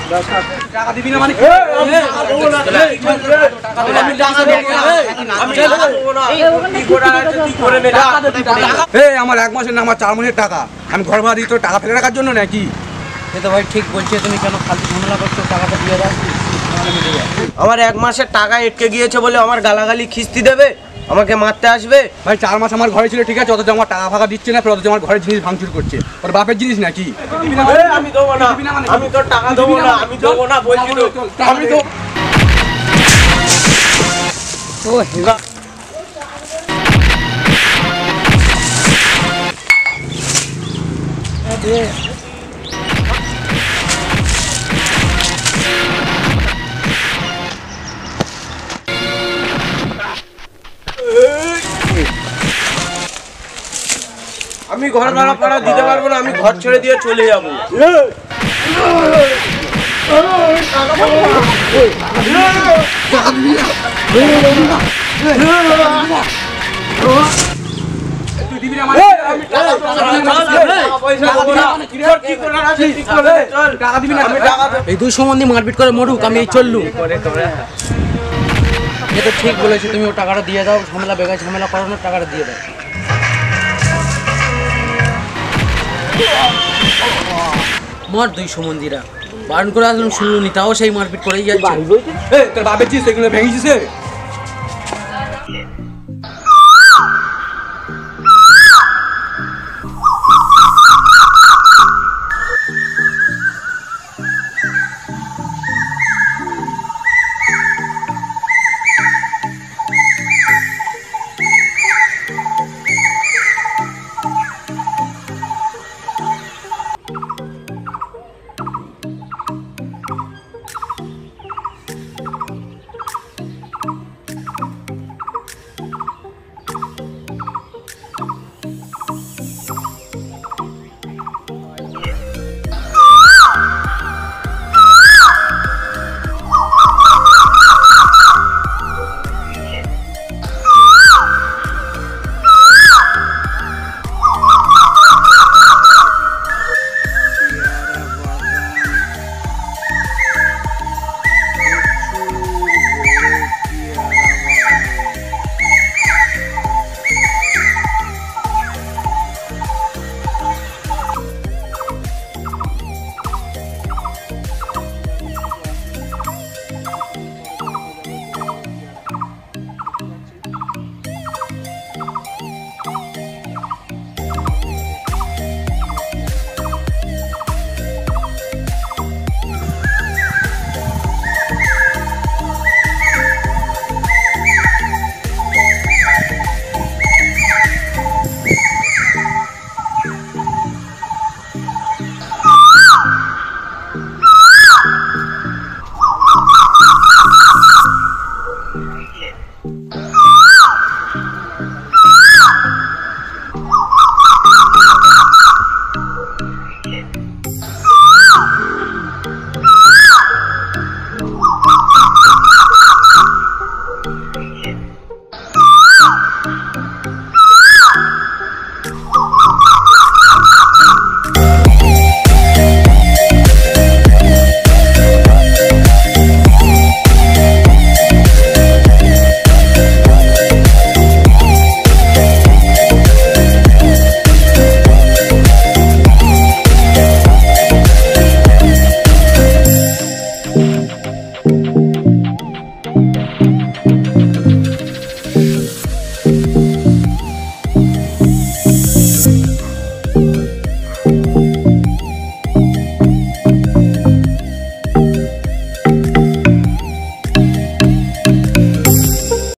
টাকা দিবি না মানে আমার 1 মাসের না আমার 4 মাসের টাকা, আমি ঘর ভাড়া দিই তো টাকা ফেলে রাখার জন্য নাকি? সে তো ভাই ঠিক বলছে, তুমি কেন ফালতু ঝামেলা করছো? টাকাটা দিয়ে দাও। আমার 1 মাসের টাকা আটকে গিয়েছে বলে আমার গালাগালি খিস্তি দেবে, আমাকে মারতে আসবে? ভাই 4 মাস আমার ঘরে ছিল ঠিক আছে, অথচ আমার টাকা ফাঁকা দিচ্ছে না, অথচ আমার ঘরের জিনিস ভাঙচুর করছে। ওর বাপের জিনিস নাকি? আমি দেবো না, আমি তোর টাকা দেবো না, আমি দেবো না বলছি তো। আমি তো ও হেবা আমি ঘর ভাড়া পাড়া দিতে পারবো না, আমি ঘর ছেড়ে দিয়ে চলে যাবো। এই 2 সম্বন্ধে মারপিট করে মরুক, আমি এই চললুম। এ তো ঠিক বলেছো তুমি, ও টাকাটা দিয়ে দাও, ঝামেলা বেকার ঝামেলা করানোর টাকাটা দিয়ে দাও। মার 2 সম্বন্ধীরা বারণ করে আসলাম শুনলো নি, তাও সেই মারপিট করেই যাচ্ছে। তোর বাপের জিনিস এগুলো ভেঙেছিস?